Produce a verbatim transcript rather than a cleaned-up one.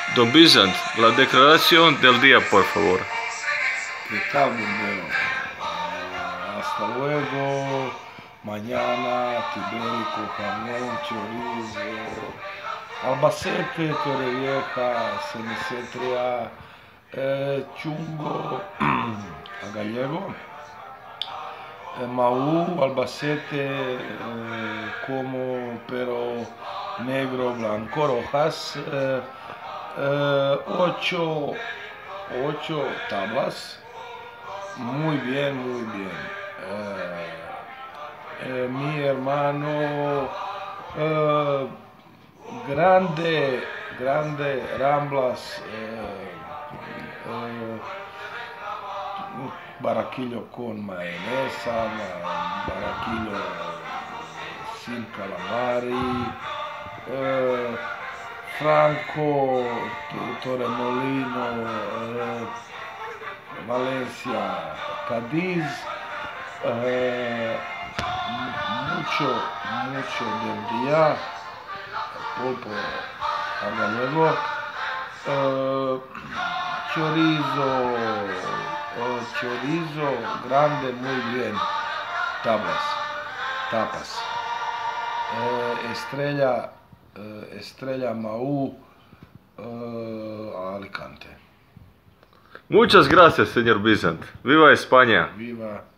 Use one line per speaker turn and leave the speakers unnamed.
Don Bizant, la declaración del día, por favor.
¿Qué tal, bombero? Ah, hasta luego. Mañana, Tibérico, jamón, chorizo, Albacete, Torrevieja, Semisetria, eh, Chungo, a gallego, eh, Maú, Albacete, eh, como, pero negro, blanco, rojas, eh, eh, ocho, ocho tablas. Muy bien, muy bien. Eh, eh, mi hermano, eh, grande, grande Ramblas, eh, eh, baraquillo con mayonesa, baraquillo sin calamari, eh, Franco, Torremolino, eh, Valencia, Cádiz, eh, mucho, mucho del día, pulpo a gallego, eh, chorizo, eh, chorizo grande, muy bien, tapas, tapas, eh, estrella, eh, estrella Maú, eh, Alicante.
Muchas gracias, señor Bizant. ¡Viva España!
Viva.